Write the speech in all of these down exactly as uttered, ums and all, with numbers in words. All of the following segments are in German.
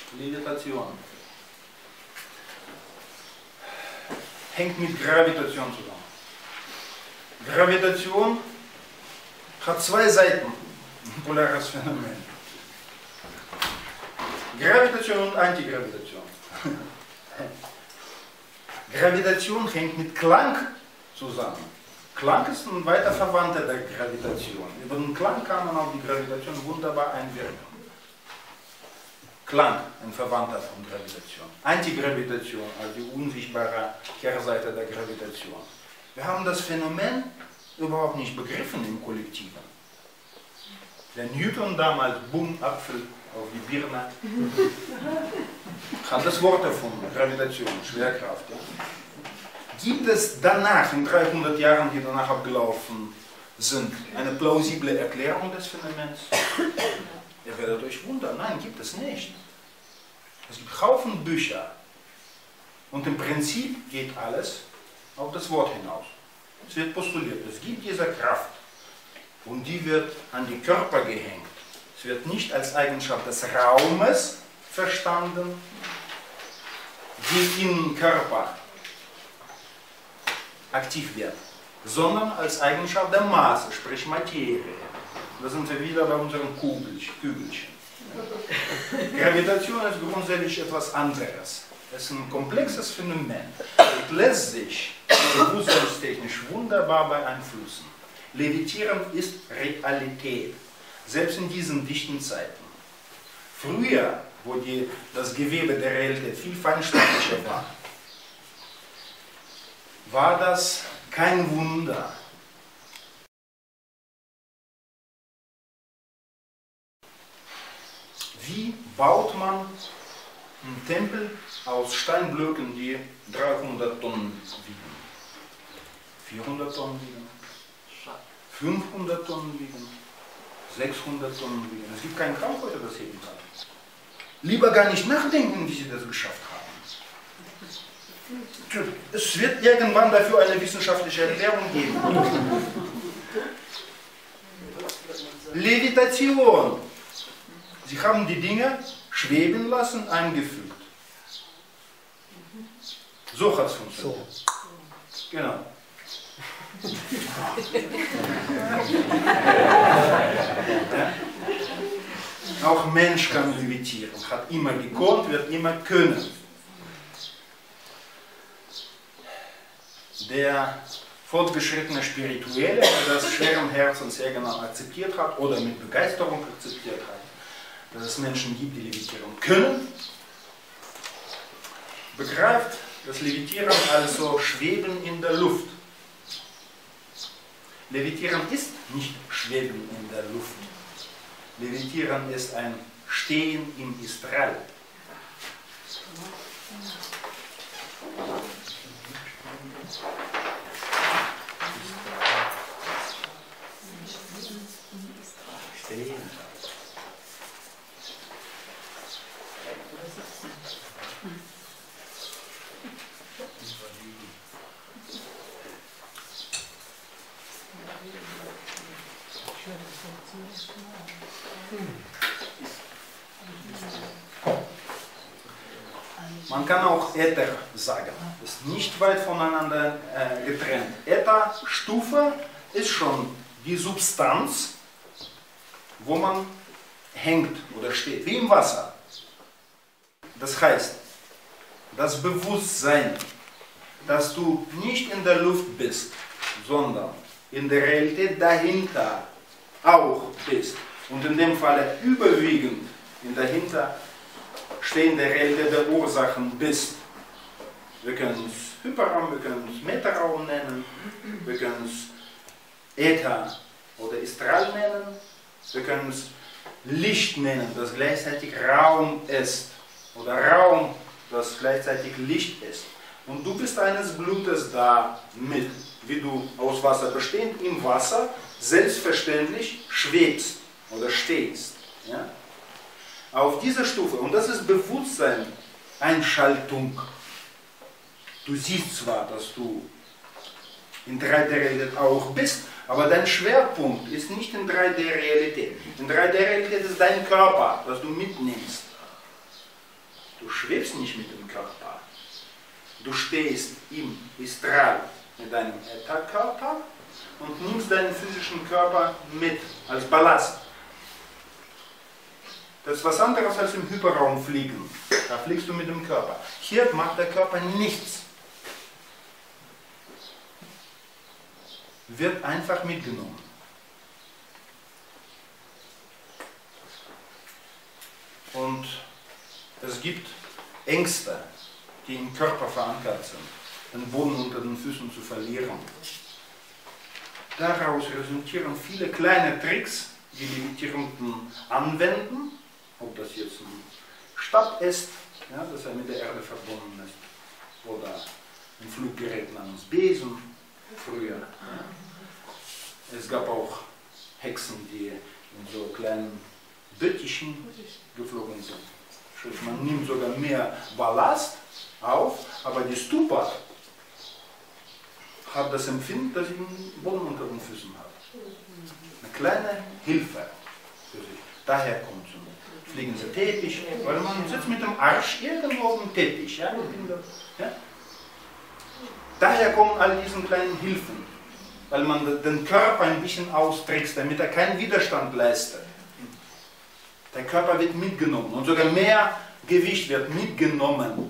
Levitation hängt mit Gravitation zusammen. Gravitation hat zwei Seiten, ein polares Phänomen. Gravitation und Antigravitation. Gravitation hängt mit Klang zusammen. Klang ist ein weiter Verwandter der Gravitation. Über den Klang kann man auf die Gravitation wunderbar einwirken. Klang, ein Verwandter von Gravitation. Antigravitation, also die unsichtbare Kehrseite der Gravitation. Wir haben das Phänomen überhaupt nicht begriffen im Kollektiven. Der Newton damals, Bumm, Apfel auf die Birne, hat das Wort erfunden, Gravitation, Schwerkraft. Ja. Gibt es danach, in dreihundert Jahren, die danach abgelaufen sind, eine plausible Erklärung des Phänomens? Ihr werdet euch wundern, nein, gibt es nicht. Es gibt Haufen Bücher und im Prinzip geht alles auf das Wort hinaus. Es wird postuliert, es gibt diese Kraft und die wird an die Körper gehängt. Es wird nicht als Eigenschaft des Raumes verstanden, die im Körper aktiv wird, sondern als Eigenschaft der Masse, sprich Materie. Da sind wir wieder bei unseren Kügelchen. Gravitation ist grundsätzlich etwas anderes. Es ist ein komplexes Phänomen und lässt sich bewusstseinstechnisch wunderbar beeinflussen. Levitieren ist Realität, selbst in diesen dichten Zeiten. Früher, wo die, das Gewebe der Realität viel feinstofflicher war, war das kein Wunder. Wie baut man einen Tempel aus Steinblöcken, die dreihundert Tonnen wiegen? vierhundert Tonnen wiegen? fünfhundert Tonnen wiegen? sechshundert Tonnen wiegen? Es gibt keinen Kampf heute, das heben kann. Lieber gar nicht nachdenken, wie sie das geschafft haben. Es wird irgendwann dafür eine wissenschaftliche Erklärung geben. Levitation. Sie haben die Dinge schweben lassen, eingefügt. So hat es funktioniert. So. Genau. Ja? Auch Mensch kann levitieren, hat immer gekonnt, wird immer können. Der fortgeschrittene Spirituelle, der das schweren Herzens irgendwann akzeptiert hat oder mit Begeisterung akzeptiert hat, dass es Menschen gibt, die levitieren können, begreift das Levitieren also Schweben in der Luft. Levitieren ist nicht Schweben in der Luft. Levitieren ist ein Stehen im Istral. Stehen. Man kann auch Äther sagen, ist nicht weit voneinander äh, getrennt. Ätherstufe ist schon die Substanz, wo man hängt oder steht, wie im Wasser. Das heißt, das Bewusstsein, dass du nicht in der Luft bist, sondern in der Realität dahinter auch bist und in dem Falle überwiegend in dahinter stehende Realität der Ursachen bist. Wir können es Hyperraum, wir können es Metaraum nennen, wir können es Äther oder Istral nennen, wir können es Licht nennen, das gleichzeitig Raum ist, oder Raum, das gleichzeitig Licht ist. Und du bist eines Blutes da mit, wie du aus Wasser bestehend im Wasser selbstverständlich schwebst oder stehst. Ja? Auf dieser Stufe, und das ist Bewusstsein, Einschaltung. Du siehst zwar, dass du in drei D Realität auch bist, aber dein Schwerpunkt ist nicht in drei D Realität. In drei D Realität ist dein Körper, das du mitnimmst. Du schwebst nicht mit dem Körper. Du stehst im Istral mit deinem Ätherkörper und nimmst deinen physischen Körper mit als Ballast. Das ist was anderes als im Hyperraum fliegen. Da fliegst du mit dem Körper. Hier macht der Körper nichts. Wird einfach mitgenommen. Und es gibt Ängste, die im Körper verankert sind, den Boden unter den Füßen zu verlieren. Daraus resultieren viele kleine Tricks, die die Levitierenden anwenden, ob das jetzt ein Stab ist, ja, dass er mit der Erde verbunden ist, oder ein Fluggerät namens Besen, früher. Es gab auch Hexen, die in so kleinen Böttchen geflogen sind. Man nimmt sogar mehr Ballast auf, aber die Stupa hat das Empfinden, dass sie den Boden unter den Füßen hat. Eine kleine Hilfe für sich. Daher kommt es. Fliegen sie Teppich, weil man sitzt mit dem Arsch irgendwo auf dem Teppich. Ja? Ja? Daher kommen all diese kleinen Hilfen, weil man den Körper ein bisschen austrickst, damit er keinen Widerstand leistet. Der Körper wird mitgenommen und sogar mehr Gewicht wird mitgenommen.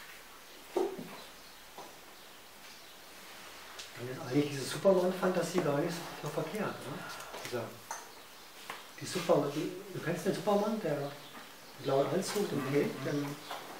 Eigentlich diese Superman-Fantasie gar nicht so verkehrt. Ne? Also, die Superman, du kennst den Superman, der blauen Anzug, den Cape, den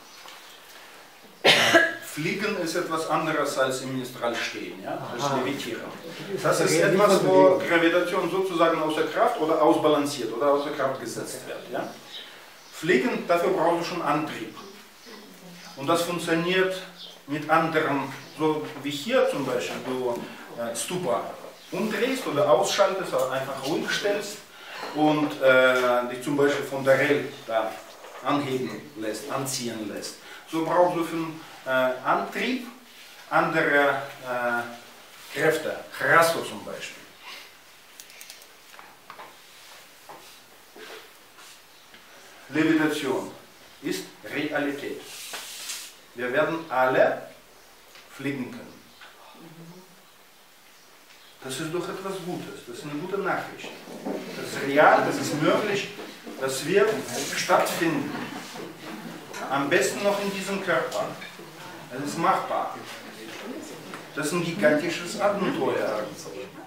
Fliegen ist etwas anderes als im Istral stehen, ja? Als Levitieren. Das Das ist ist etwas, wo Gravitation sozusagen außer Kraft oder ausbalanciert oder außer Kraft gesetzt wird. Ja? Fliegen, dafür brauchst du schon Antrieb. Und das funktioniert mit anderen, so wie hier zum Beispiel, du äh, Stupa umdrehst oder ausschaltest oder einfach ruhig stellst und äh, dich zum Beispiel von der Rail da anheben lässt, anziehen lässt. So brauchst du für den äh, Antrieb andere äh, Kräfte, Chrasto zum Beispiel. Levitation ist Realität. Wir werden alle fliegen können. Das ist doch etwas Gutes, das ist eine gute Nachricht. Das ist real, das ist möglich, das wird stattfinden. Am besten noch in diesem Körper. Das ist machbar. Das ist ein gigantisches Abenteuer.